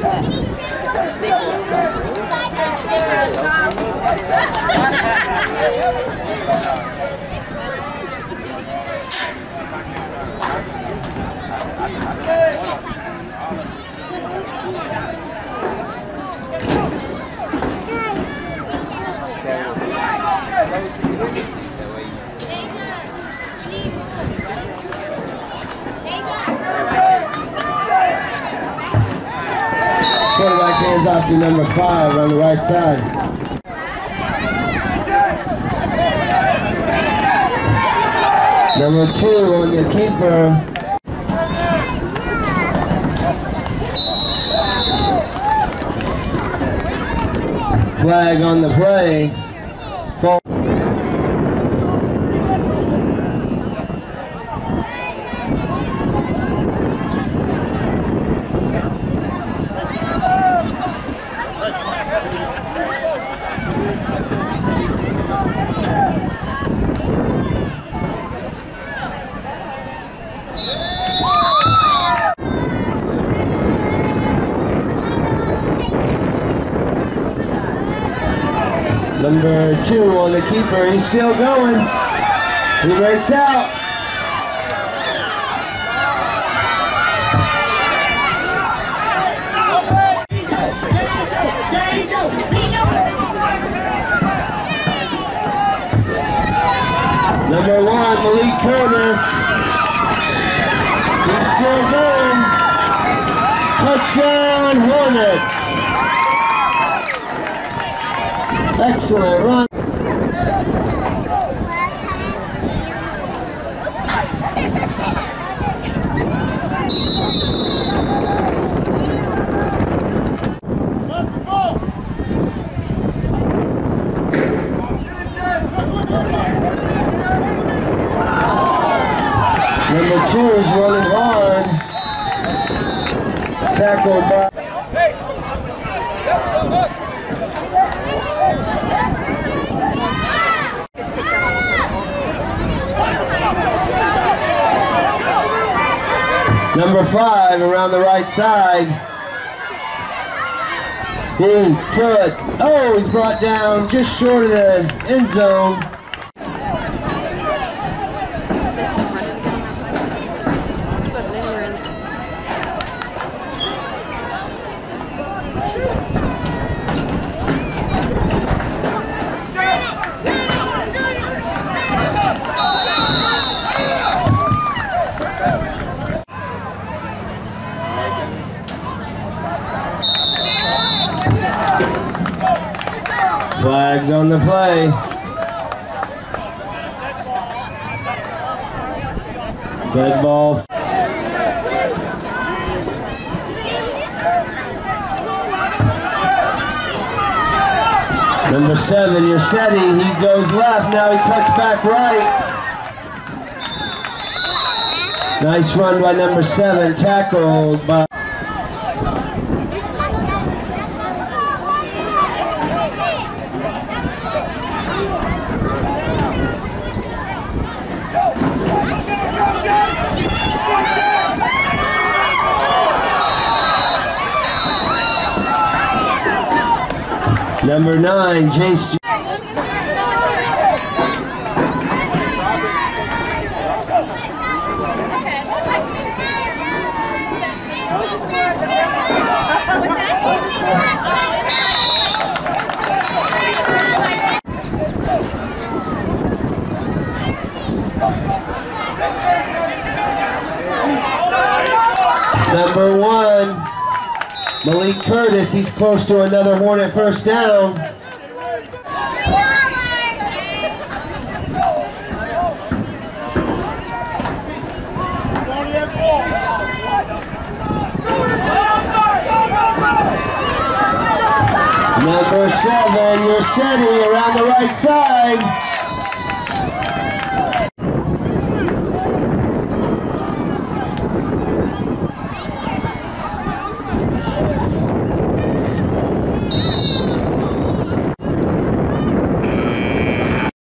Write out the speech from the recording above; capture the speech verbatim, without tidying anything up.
Quarterback hands off to number five on the right side. Number two on the keeper. Flag on the play. Fall. Number two on the keeper, he's still going. He breaks out. Number one, Malik Curtis. He's still going. Touchdown, Hornets. Excellent run. Number two is running hard. Tackled by. Number five around the right side. He could. Oh, he's brought down just short of the end zone. Flags on the play. Dead ball. Number seven, Yersetti, he goes left, now he cuts back right. Nice run by number seven, tackled by... Number nine, Jace. Number one, Malik Curtis, he's close to another Hornet first down. Number seven, Yersetti around the right side.